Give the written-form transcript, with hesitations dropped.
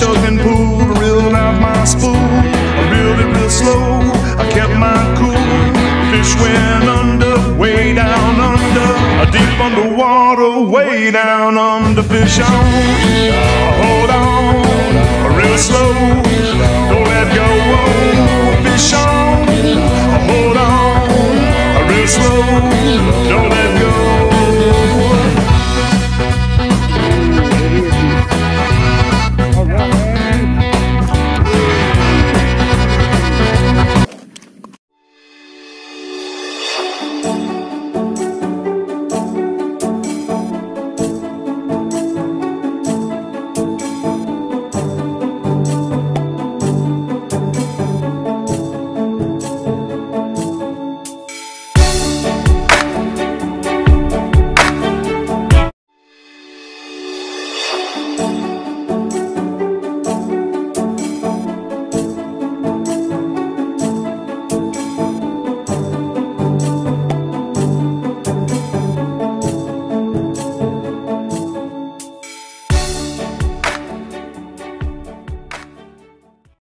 tugging pool, reeled out my spool. I reeled it real slow, I kept my cool. Fish went under, way down under, deep underwater, way down under. Fish on, hold on.